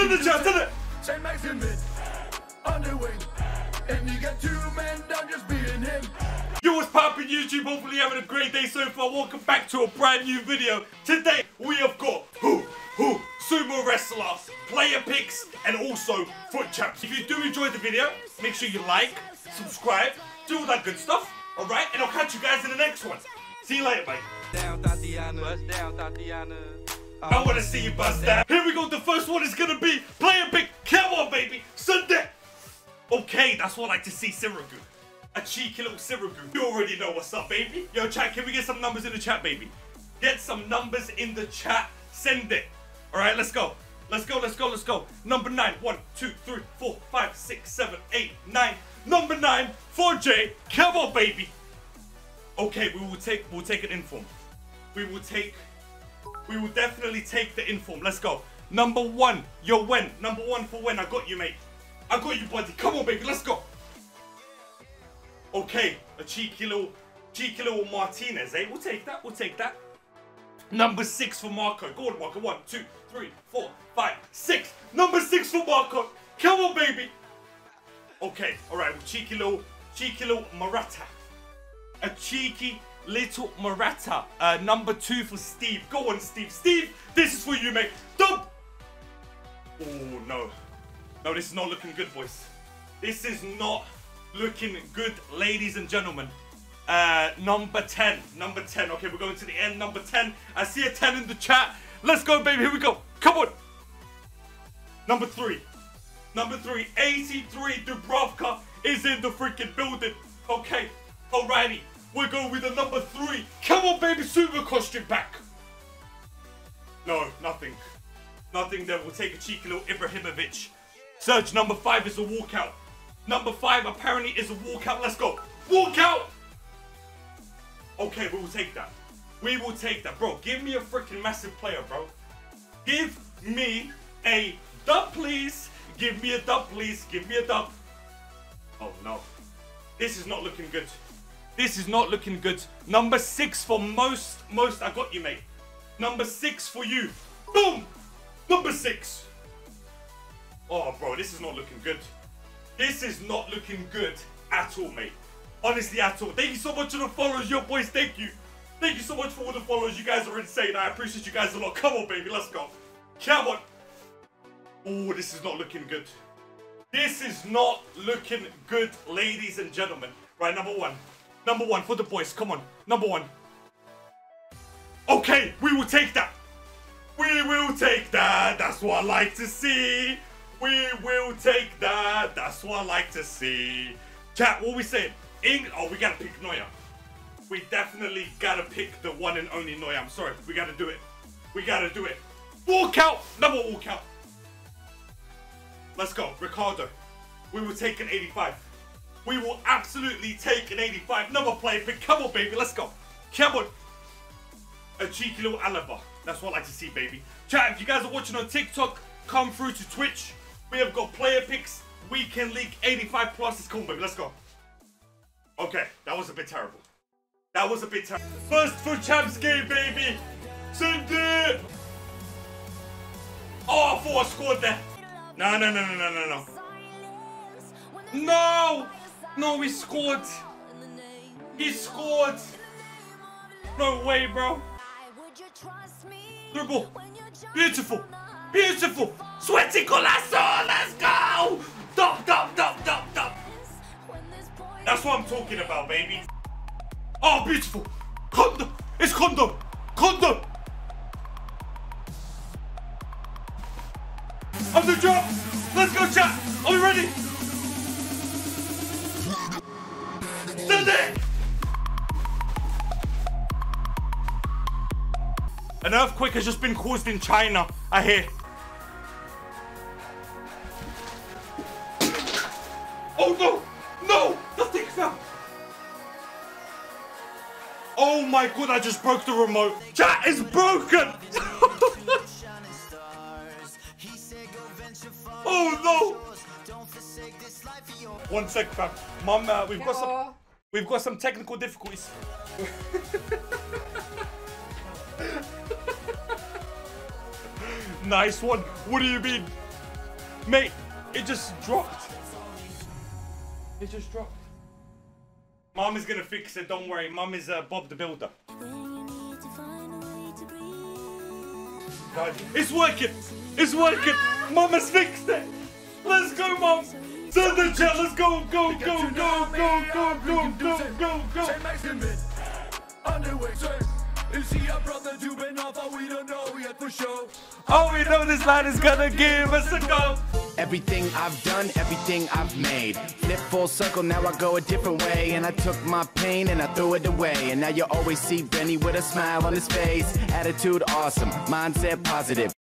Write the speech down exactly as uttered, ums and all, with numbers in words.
Send the chat, send it. Say Max in mid, underwing, and you got two men down just being him. Yo, what's poppin' YouTube? Hopefully you're having a great day so far. Welcome back to a brand new video. Today we have got who, who, sumo wrestler, player picks, and also foot champs. If you do enjoy the video, make sure you like, subscribe, do all that good stuff. All right, and I'll catch you guys in the next one. See you later, mate. Down, Tatiana. Bust down, Tatiana. I wanna see you bust down. Here we go. The first one is gonna be player pick. Come on, baby. Sunday. Okay, that's what I like to see. Siragu. A cheeky little Siragu. You already know what's up, baby. Yo, chat, can we get some numbers in the chat, baby? Get some numbers in the chat. Send it. All right, let's go. Let's go, let's go, let's go. Number nine. One, two, three, four, five, six, seven, eight, nine. Number nine for Jay. Come on, baby. Okay, we will take, we'll take an inform. We will take, we will definitely take the inform. Let's go. Number one, yo, when? Number one for when? I got you, mate. I got you, buddy. Come on, baby. Let's go. Okay, a cheeky little, cheeky little Martinez, eh? We'll take that. We'll take that. Number six for Marco. Go on, Marco. One, two, three, four, five, six. Number six for Marco. Come on, baby. Okay, all right. Cheeky little, cheeky little Murata. A cheeky little Murata. Uh, number two for Steve. Go on, Steve. Steve, this is for you, mate. Dump. Oh, no. No, this is not looking good, boys. This is not looking good, ladies and gentlemen. Uh, number ten. Number ten. Okay, we're going to the end. Number ten. I see a ten in the chat. Let's go, baby. Here we go. Come on. Number three. Number three. eighty-three. Dubravka is in the freaking building. Okay. Alrighty. We're going with the number three. Come on, baby. Super costume back. No, nothing. Nothing there. We'll take a cheeky little Ibrahimovic. Serge, number five is a walkout. Number five apparently is a walkout. Let's go. Walkout. Okay, we will take that. We will take that. Bro, give me a freaking massive player, bro. Give me a dub, please. Give me a dub, please. Give me a dub. Oh, no. This is not looking good. This is not looking good. Number six for most. Most, I got you, mate. Number six for you. Boom. Number six. Oh, bro, this is not looking good. This is not looking good at all, mate. Honestly, at all. Thank you so much for the followers, yo, boys. Thank you. Thank you so much for all the followers. You guys are insane. I appreciate you guys a lot. Come on, baby. Let's go. Come on. Oh, this is not looking good. This is not looking good, ladies and gentlemen. Right, number one. Number one for the boys. Come on. Number one. Okay, we will take that. We will take that. That's what I like to see. We will take that. That's what I like to see. Chat, what we saying? Eng oh, we gotta pick Neuer. We definitely gotta pick the one and only Neuer. I'm sorry. We gotta do it. We gotta do it. Walk out. Number walk out. Let's go. Ricardo. We will take an eighty-five. We will absolutely take an eighty-five. Number player pick. Come on, baby. Let's go. Come on. A cheeky little Alaba. That's what I like to see, baby. Chat, if you guys are watching on TikTok, come through to Twitch. We have got player picks. Weekend League eighty-five plus. It's cool, baby. Let's go. Okay, that was a bit terrible. That was a bit terrible. First for champs game, baby. Send it. Oh, I thought I scored there. No, no, no, no, no, no, no. No. No, he scored. He scored. No way, bro. Dribble. Beautiful. Beautiful. Sweaty Colasso. Let's go. Dump, dump, dump, dump, dump. That's what I'm talking about, baby. Oh, beautiful. Kondo. It's Kondo. Kondo. On the drop. Let's go, chat. Are we ready? Send it. An earthquake has just been caused in China, I hear. Oh no! No! The thing fell! Oh my god, I just broke the remote. Chat is broken! Oh no! One sec, fam. Mum, uh, we've got some we've got some technical difficulties. Nice one. What do you mean? Mate, it just dropped. It just dropped. Mum is gonna fix it, don't worry. Mum is uh, Bob the Builder. God, it's working! It's working! Mum has fixed it! Let's go, Mum! Send the chat, let's go, go, go, go, go, go, go, go, go, go! Is he a brother to Ben Alpha? We don't know yet for sure. All we know this line is gonna give us a go. Everything I've done, everything I've made. Flip full circle, now I go a different way. And I took my pain and I threw it away. And now you always see Benny with a smile on his face. Attitude awesome, mindset positive.